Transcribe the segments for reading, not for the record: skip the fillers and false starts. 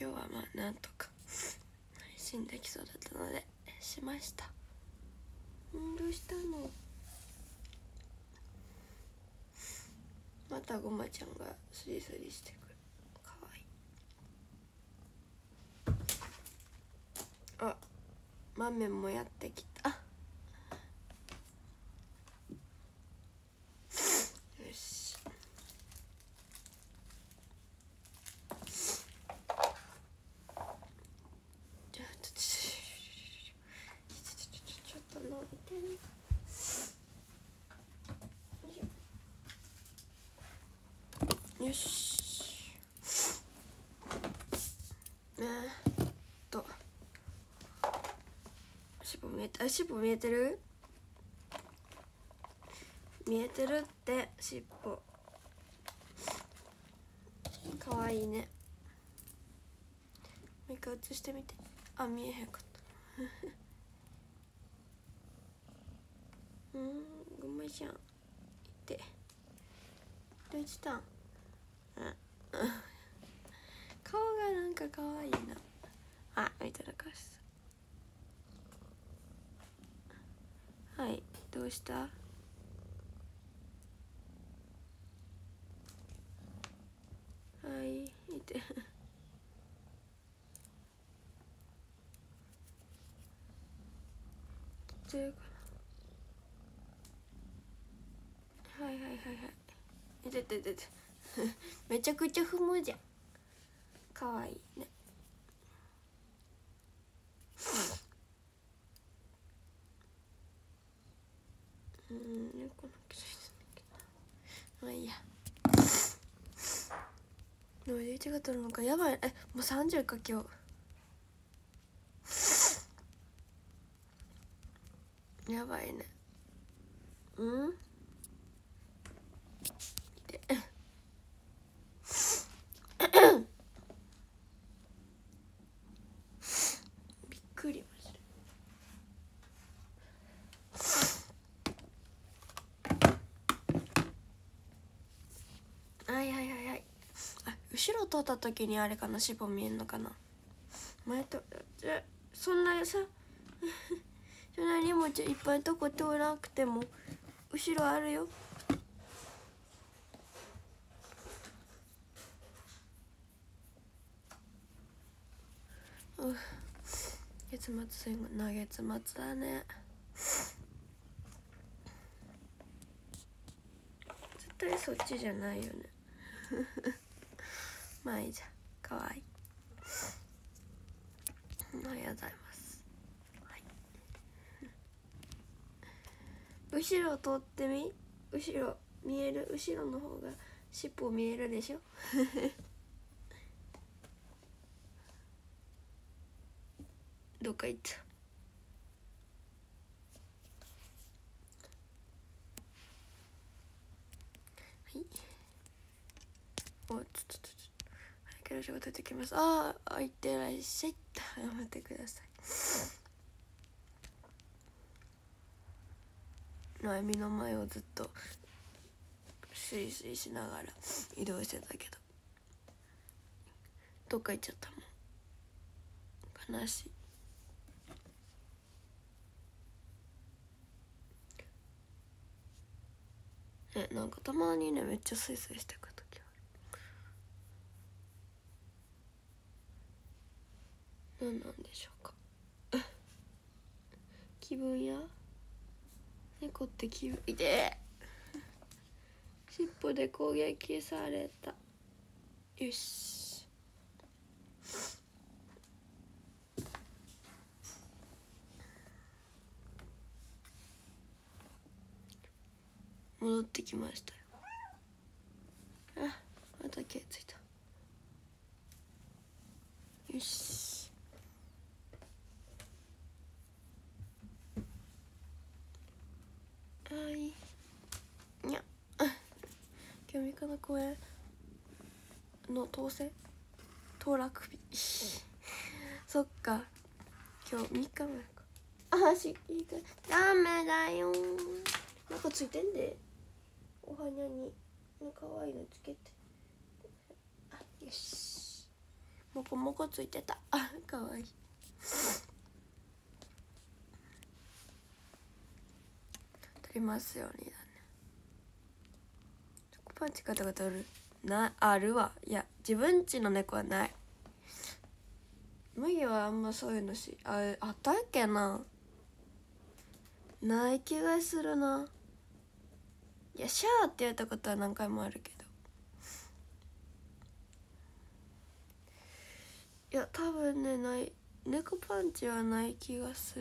今日はまあなんとか配信できそうだったのでしました。どうしたの？またごまちゃんがスリスリしてくる。かわいい。あ、豆もやってきた。よし。ちょっと伸びてる。よし。尻尾見えて、あ、尻尾見えてる？見えてるって尻尾。かわいいね。もう一回映してみて。あ、見えへんかった。ごめんじゃん。いて。どうしたん？顔がなんかかわいいな。あ、みたいな顔してた。はい、どうした？はい、いて。きついかな。はいはいはいはい。いてててて。めちゃくちゃ踏むじゃん。かわいいね。猫の気づいてんだけど。まあいいや。でも11月取るのか、やばい。もう30か今日。やばいね。でびっくりマジで。はいはいはいはい。あ、後ろ通った時にあれかな、尻尾見えんのかな。前とそんなさそんな荷物いっぱいとこ通らなくても後ろあるよ。月末戦後な、月末だね。絶対そっちじゃないよね。まあいいじゃん、かわいい。ありがとうございます、はい、後ろ通ってみ。後ろ見える？後ろの方が尻尾見えるでしょ。どっか行った。はい、お、ちょっと早くの仕事出てきます。ああ、いってらっしゃい。頑張ってください。のえみの前をずっとスイスイしながら移動してたけど、どっか行っちゃったもん。悲しい。なんかたまにね、めっちゃスイスイしてく時ある。何なんでしょうか。気分や。猫って気分いて。尻尾で攻撃された。よし。戻ってきましたよ。あ、また毛ついた。よし。はい。にゃ。今日三日の公園の当落日。そっか。今日3日前か。あ、しいいか。ダメだよ。なんかついてんで。お花に。かわいいのつけて。あ、よし。 もこもこついてた。あ、かわいい。取りますようにだね。パンチ買ったことある？あるわ。いや、自分家の猫はない。麦はあんまそういうのあったっけな。ない気がするな。いや、シャーってやったことは何回もあるけど、いや多分ね、ない。猫パンチはない気がする。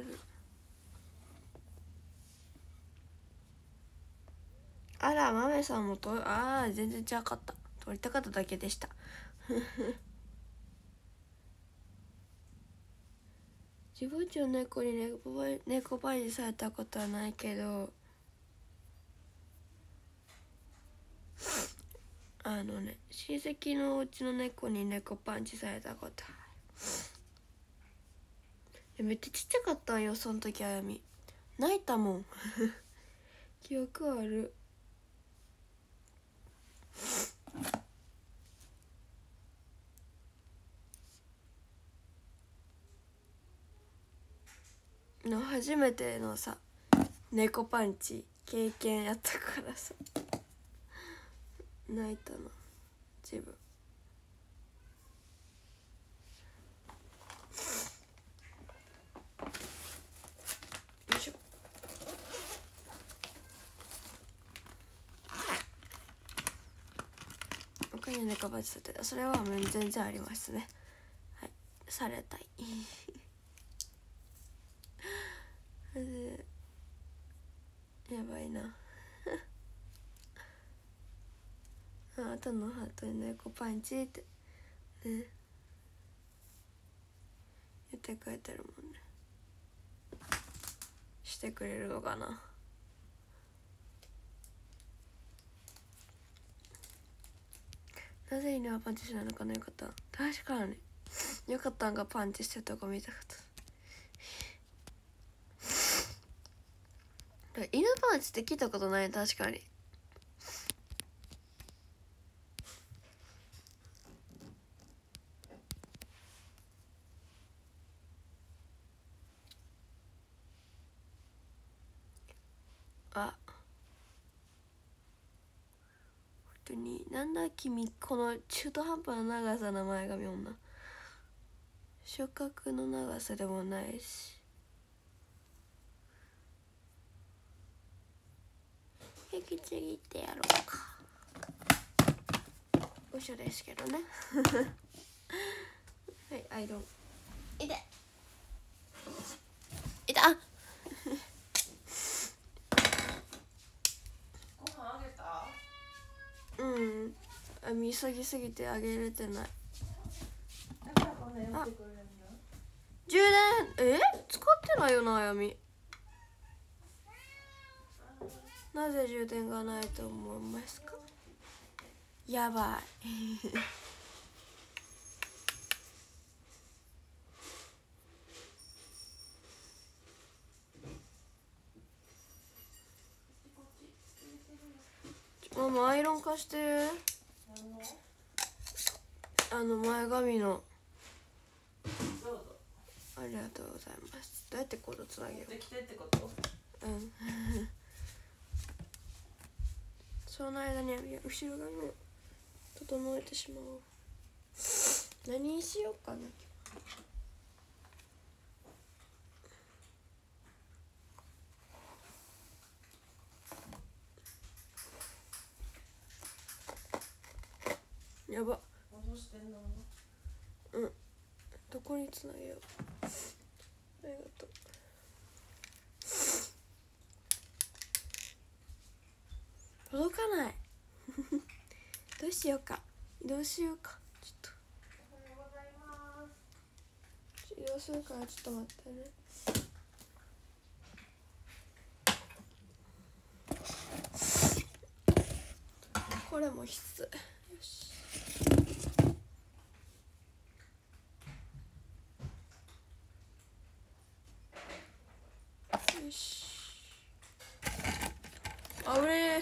あら、豆さんも全然違かった。取りたかっただけでした自分家の猫に猫パンチされたことはないけど、親戚のうちの猫に猫パンチされたことある。めっちゃちっちゃかったんよ、その時。あやみ泣いたもん記憶ある。初めてのさ、猫パンチ経験やったからさ、泣いたな自分。よいしょ。他に猫パンチされてた、それはもう全然ありますね。はい、されたいやばいなあとのハートに猫パンチってね言ってくれてるもんね。してくれるのかな。なぜ犬はパンチしないのかな。よかった。確かによかったんがパンチしてるとこ見たかった。犬パンチって聞いたことない。確かに。あ、本当になんだ君、この中途半端な長さの前髪女。触覚の長さでもないし、引きちぎってやろうか。嘘ですけどねはい、アイロン。痛い痛っご飯あげた？ 急ぎすぎてあげれてない。 だからこんなやってくれるんだ。 充電使ってないよな、あやみ。なぜ充電がないと思いますか。やばいママ、アイロン貸して。前髪の。 どうぞ。 ありがとうございます。どうやってコードつなげよう。 できてってこと？ その間に後ろ髪を整えてしまおう。何にしようかな。やば。 どうしてんの？ どこにつなげよう。ありがとう。届かないどうしようか。移動しようか。ちょっとおはようございます。 移動するからちょっと待ってね。これも必須。よし。よし。あれ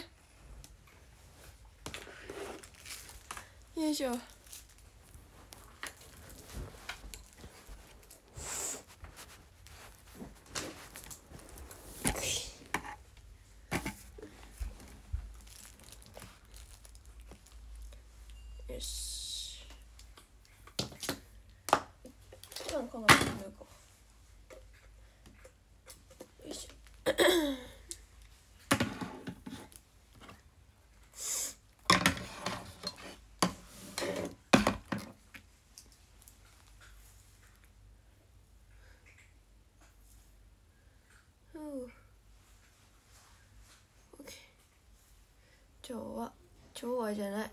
よいしょ。 よし。じゃあこのまま抜こう。よいしょ。今日はじゃない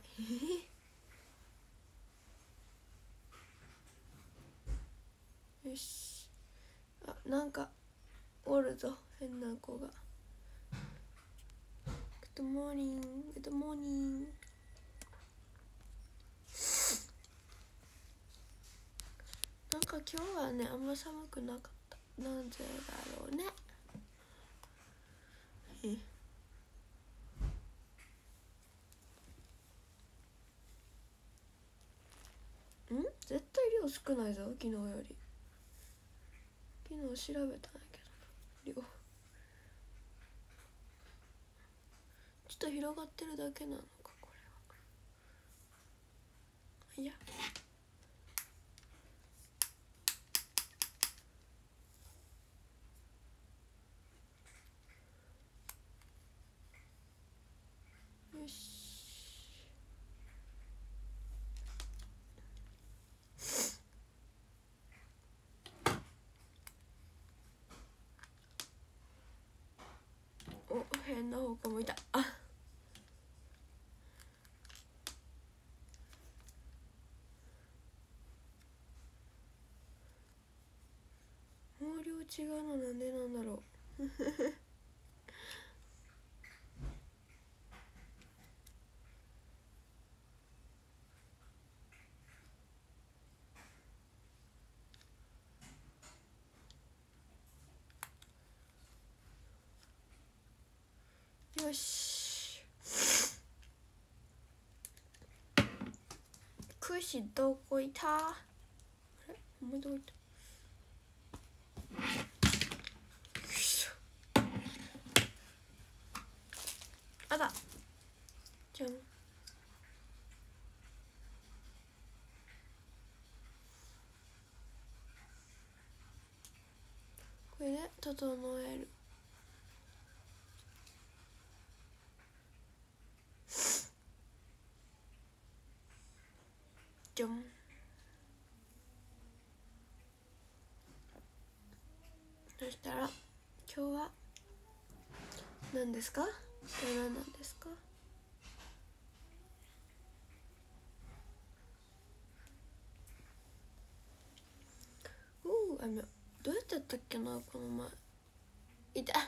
よし。あ、なんかおるぞ、変な子が。Good morning, good morning。 なんか今日はね、あんま寒くなかった。なぜだろうね。絶対量少ないぞ、昨日より。昨日調べたんやけど量ちょっと広がってるだけなのか、これは。いや、よし。お、変な方向向いた。あ、毛量違うのなんでなんだろうよし。くしどこいた？あれ、お前どこいた？あだじゃん。これで整える。じゃん。そしたら今日は何ですか？これ何なんですか？あ、どうやってやったっけな、この前。いた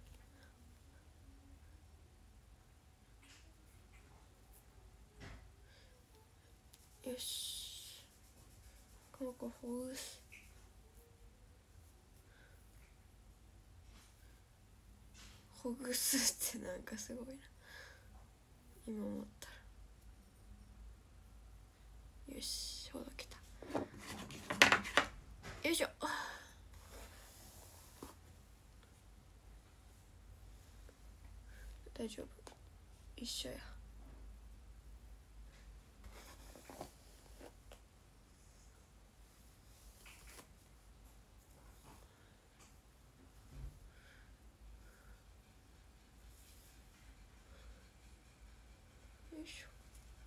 よし、ここほぐす。ほぐすってなんかすごいな、今思ったら。よし、ほどけた。よいしょ。大丈夫、一緒や。よいしょ。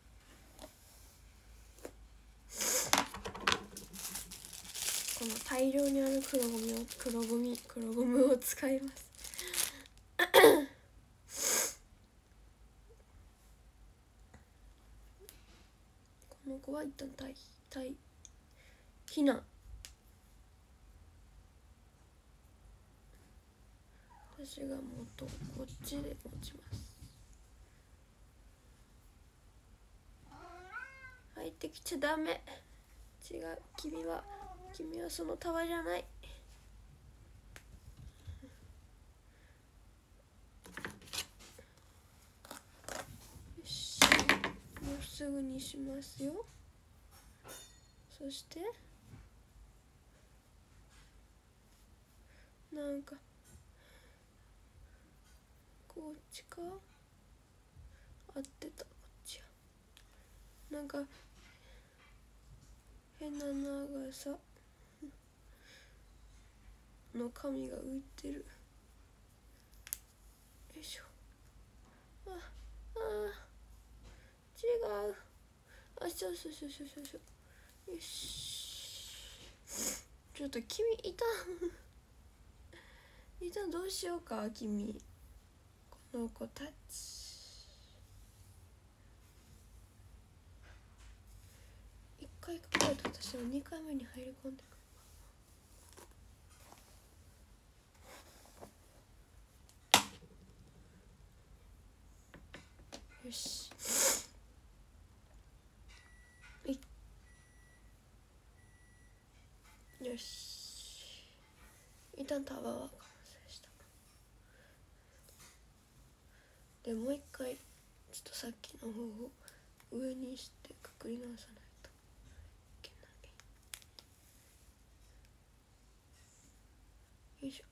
この大量にある黒ゴムを使いますこの子は一旦避難。私がこっちで持ちます。入ってきちゃダメ。違う、君はそのタワじゃない。よし、もうすぐにしますよ。そしてなんかこっちか、合ってた、こっちや。 なんか変な長さの髪が浮いてる。よいしょ。違う。そうそうそうそうそう。よし。ちょっと君いたどうしようか。君この子たち1回かかると私は2回目に入り込んでくる。よし。よし。一旦タワーは完成した。でもう一回ちょっとさっきの方を上にしてくくり直さないといけない。よいしょ。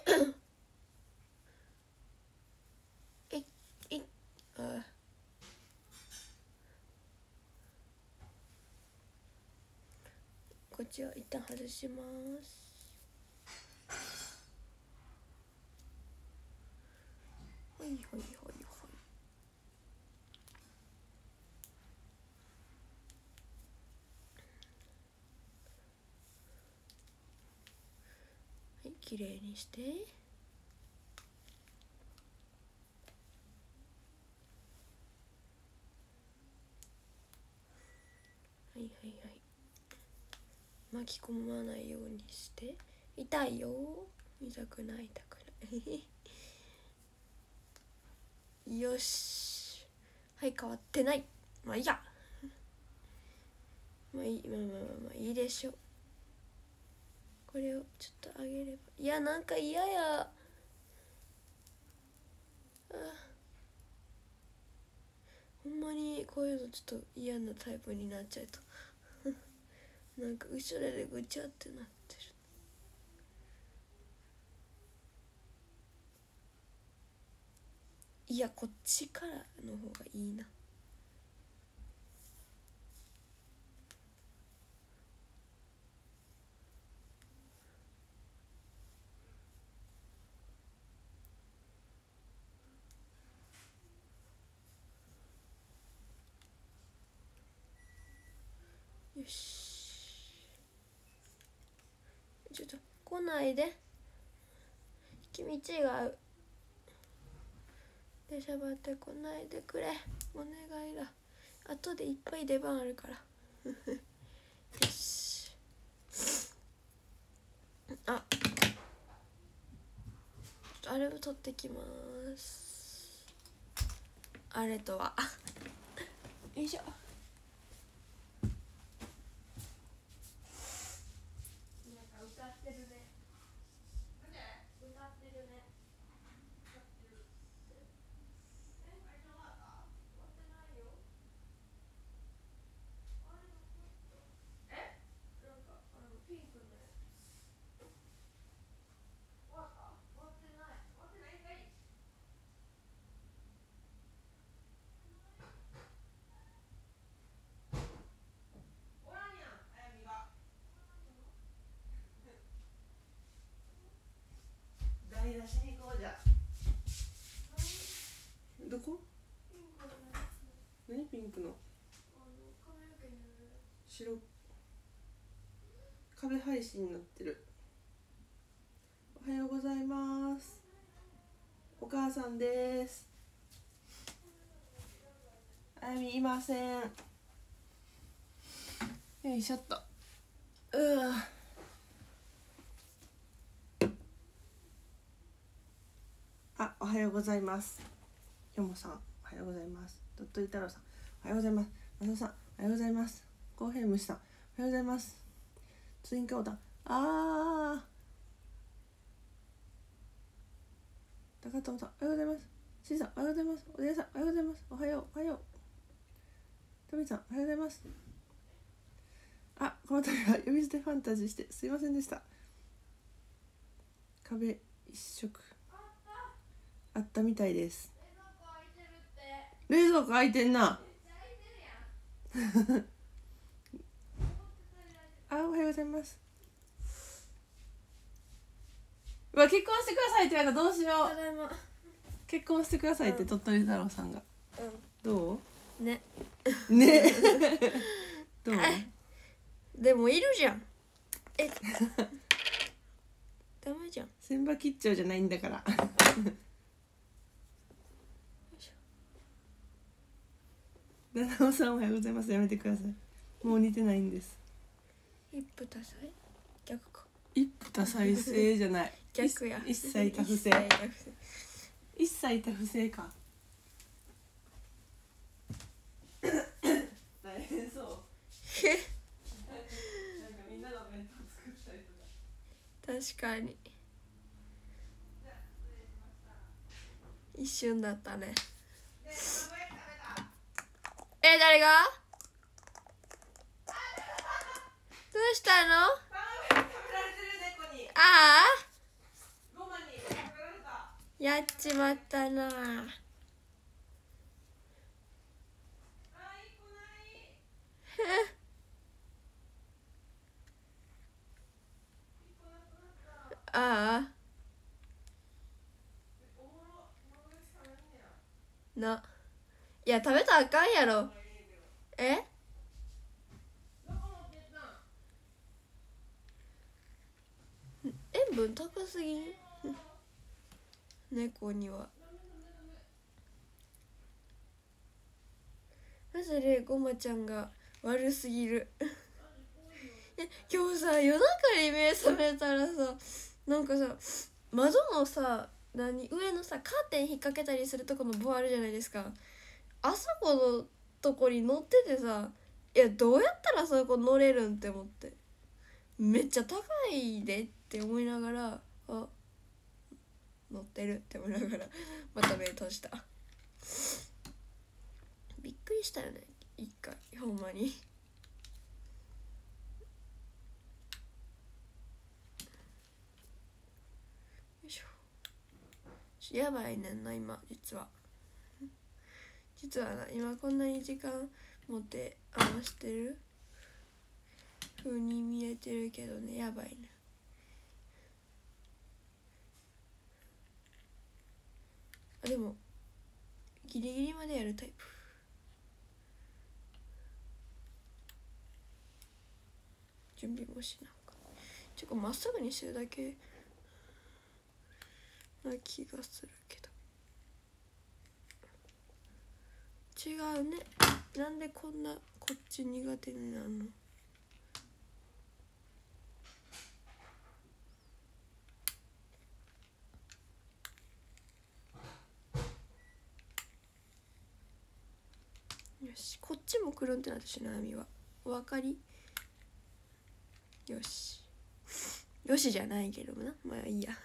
こっちは一旦外します。はいはいはいはい。はい、きれいにして。はいはいはい。巻き込まないようにして。痛いよ。痛くない痛くないよし。はい、変わってない。まあいいや。まあいい、まあいいでしょう。これをちょっと上げれば。いや、なんか嫌や。ほんまにこういうのちょっと嫌なタイプになっちゃうとなんか後ろでぐちゃってなってる。いや、こっちからの方がいいな。よし。ちょっと来ないで。君違う。出しゃばってこないでくれ。お願いだ。後でいっぱい出番あるからよし。あ、あれを取ってきます。あれとはよいしょ。歌ってるね。歌ってるね。 台出しに行こうじゃ。どこ？何ピンクの？白壁配信になってる。おはようございます。お母さんです。あやみいません。よいしょっと。あ、おはようございます。よもさん、おはようございます。とっとい太郎さん、おはようございます。まささん、おはようございます。コーヘイムシさん、おはようございます。ツインカオタン、高友さん、おはようございます。シーさん、おはようございます。おでやさん、おはようございます。おはよう、おはよう。トミさん、おはようございます。あ、この度は呼び捨てファンタジーしてすいませんでした。壁一色あったみたいです。冷蔵庫開いてんな。 あ、おはようございます。うわ、結婚してくださいって言われたらどうしよただいま。 う。結婚してくださいって鳥取太郎さんが。どうんね。 うねどうでもいるじゃん。ダメじゃん。 千葉吉兆じゃないんだから七尾さんおはようございます。やめてください。もう似てないんです。 一夫多妻逆か。 一夫多妻制じゃない逆や。 一切多不正。一切多不正か大変そう。なんかみんなの弁当作ったりとか。 確かに一瞬だったね。誰がどうしたの？ああやっちまったな。ああな。いや食べたらあかんやろ。塩分高すぎん猫には。マジでごまちゃんが悪すぎる今日さ夜中に目覚めたらさ、なんかさ窓のさ上のさカーテン引っ掛けたりするとこの棒あるじゃないですか。あそこのとこに乗っててさ、いやどうやったらそこ乗れるんって思って、めっちゃ高いでって思いながら、あ乗ってるって思いながらまた目閉じた。びっくりしたよね一回ほんまに。よいしょ。やばいねんな今実はな、今こんなに時間持ってしてる風に見えてるけどね、やばいね。でもギリギリまでやるタイプ。準備もしなかちょっとまっすぐにしてるだけな気がするけど。違うね。なんでこんなこっち苦手になるの？よし、こっちもくるんってなってしなみはお分かり？よしよしじゃないけどな、まあいいや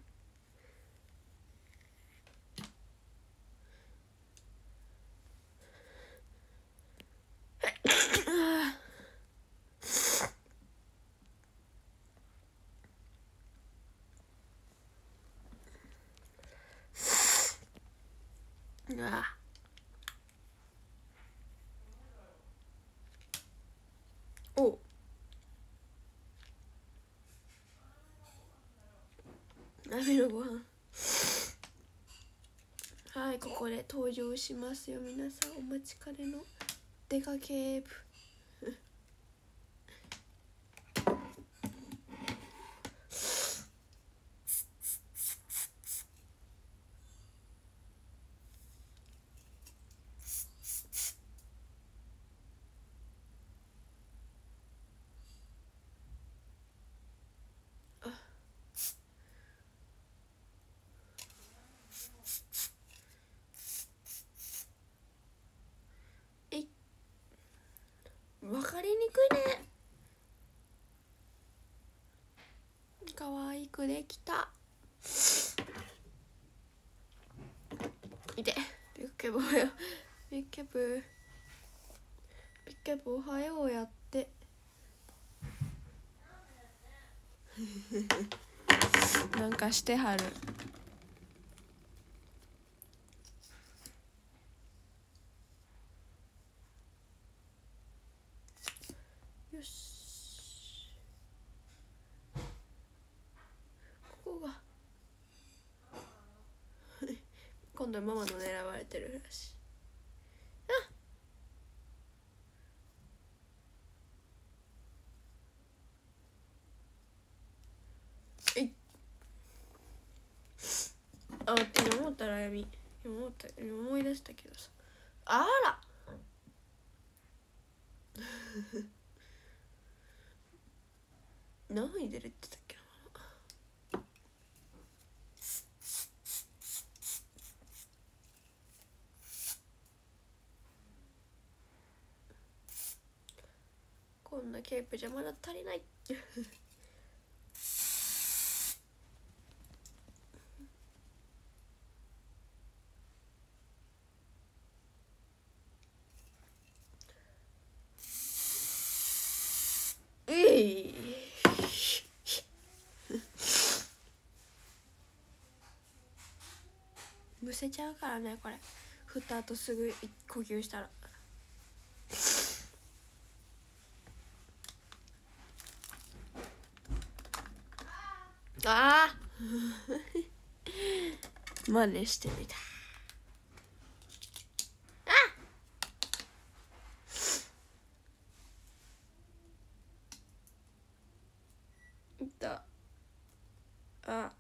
お鍋のご飯はい、ここで登場しますよ。皆さんお待ちかねの出かけ部分かりにくいね。可愛くできた。いてビッケブおはよう。ビッケブおはようやってなんかしてはる。 よし、ここが今度ママの狙われてるらしい。あ、今思ったらやみ、今思い出したけどさ、あら何に出るって言ったっけな。こんなケープじゃまだ足りないむせちゃうからね、これ振った後すぐ呼吸したら。ああ真似してみた。いったあ、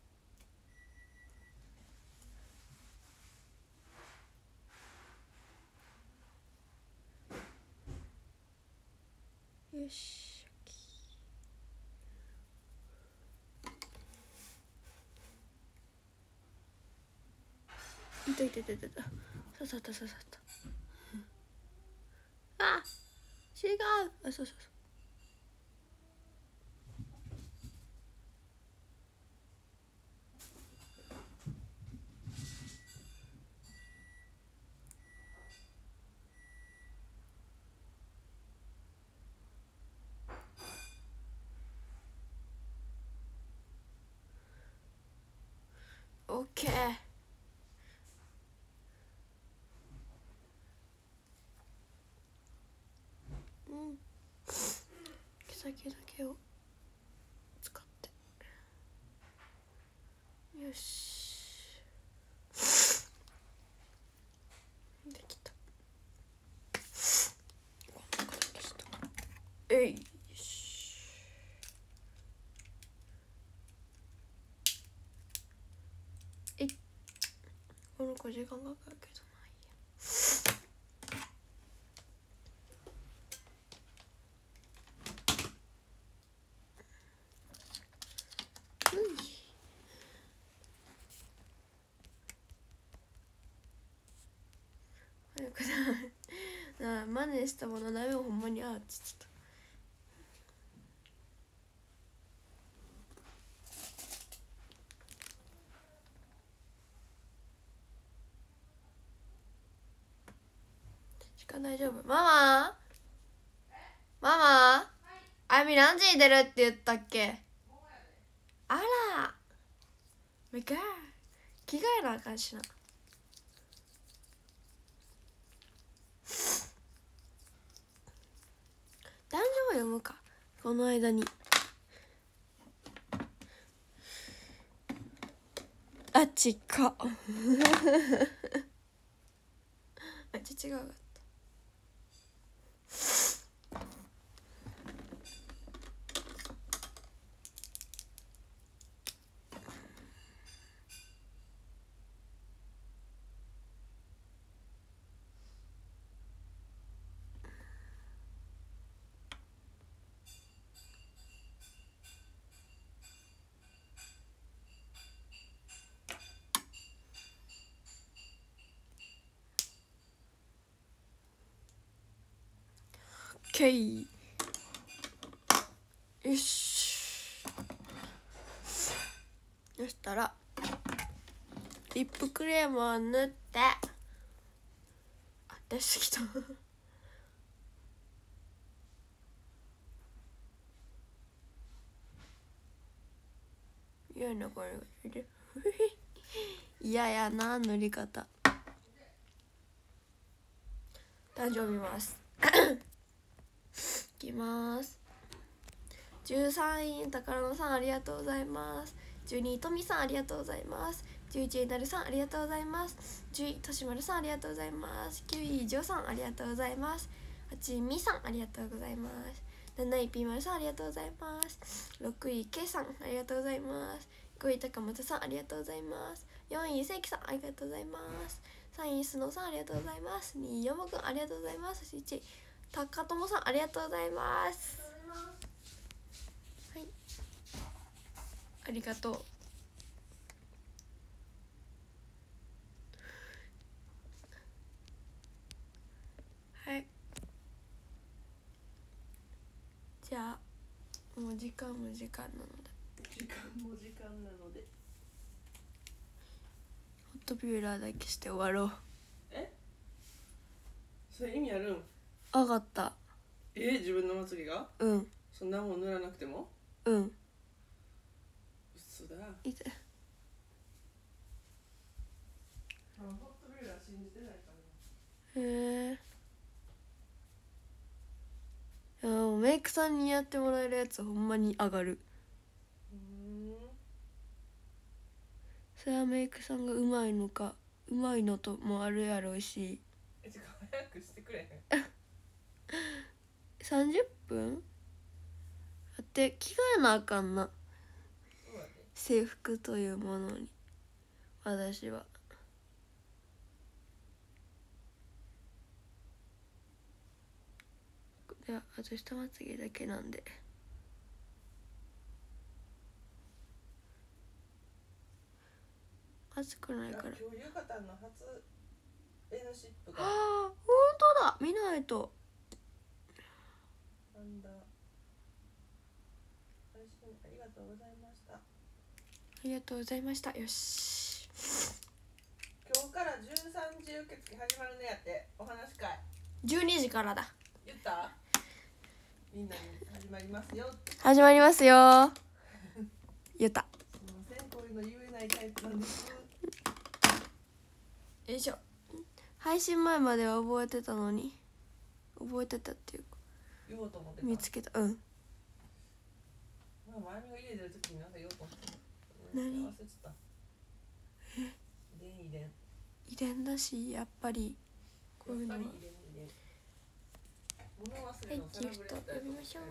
よし、いたいたいたいた、刺さった刺さった。あ、違う、あ、そうそうそう。オッケー。うん。毛先だけを使って。よし。できた。こんな形した。えい。この子時間がかかるけどまあいいや。早くなあ、真似したものダメ、ほんまにあーって言ってた。大丈夫。ママあやみ何時に出るって言ったっけ。あらめか着替えなあかんしな。男女を読むかこの間に。あっちかあっち違うかった。ケイよし。そしたらリップクレームを塗って、あ、出すぎた嫌な声がする嫌やな塗り方。誕生日ますいきます。13位宝野さんありがとうございます。12位とみさんありがとうございます。11位なるさんありがとうございます。10位としまるさんありがとうございます。9位ジョーさんありがとうございます。8位みさんありがとうございます。7位ピーマルさんありがとうございます。6位けいさんありがとうございます。5位高本さんありがとうございます。4位せいきさんありがとうございます。3位スノーさんありがとうございます。2位よもくんありがとうございます。そして1位高友さんありがとうございます。はい、ありがとう。はい、じゃあもう時間なので時間なのでホットビューラーだけして終わろう。 それ意味あるん？ 上がった。 自分のまつげが？ うん。 そんなもん塗らなくても？ うん。 嘘だ。 いて。 ホットビューラー信じてないからね。 へえ。いやもうメイクさんにやってもらえるやつほんまに上がる。それはメイクさんがうまいのかうまいのともあるやろうし。 早くしてくれへん 30分だって着替えなあかんな。制服というものに私は。いやあと下まつげだけなんで。暑くないから。 今日ゆかたんの初Nシップが。 ああ本当だ、見ないと。 なんだ。配信ありがとうございました。 ありがとうございました。よし。 今日から13時受付始まるねやって。お話し会。 12時からだ。 言った？みんなに始まりますよ。 始まりますよ。言った。 すみません、こういうの言えないタイプなんです。 よいしょ。配信前までは覚えてたのに、覚えてたっていうか言おうと思ってた。 見つけた。うん。 まあ、前見が家出る時になんか言おうと思ってた。 何？ 忘れてた。 遺伝だし、やっぱりこういうのは。はい、ギフト読みましょ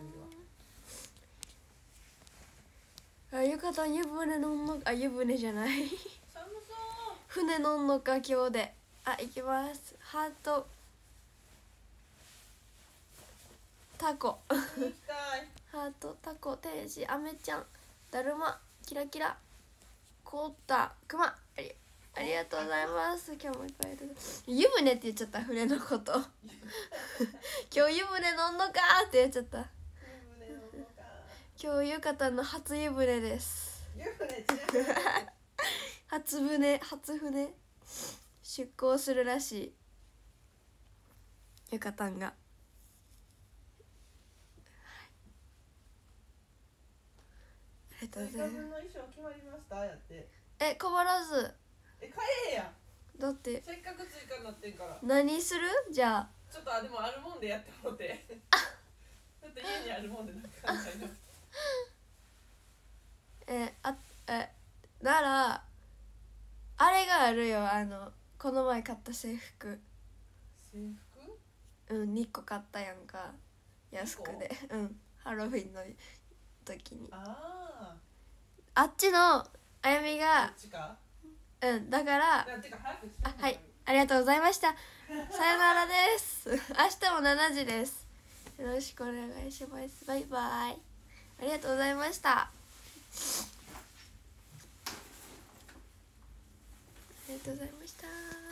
う。あ、ゆかたん湯船乗んのか、湯船じゃない寒そう。 船乗んのか今日で。あ、行きます。ハートタコハートタコ天使アメちゃんだるまキラキラコータクマありがとうございます。今日もいっぱい湯船って言っちゃった。船のこと今日湯船乗んのかって言っちゃった。今日ゆかたんの初湯船です。初船出港するらしい。ゆかたんが。ありがとうございます。変わらず。 買えや。 だってせっかく追加になってんから。 何する？じゃあ。 ちょっとでもあるもんでやってもらって。だって家にあるもんでなんか考えな。 ならあれがあるよ。この前買った制服。 制服？ うん、2個買ったやんか。安くで。うん、ハロウィンの時に。あっちのあやみが。うん、だから。はい、ありがとうございました。さよならです。明日も7時です。よろしくお願いします。バイバイ。ありがとうございました。ありがとうございました。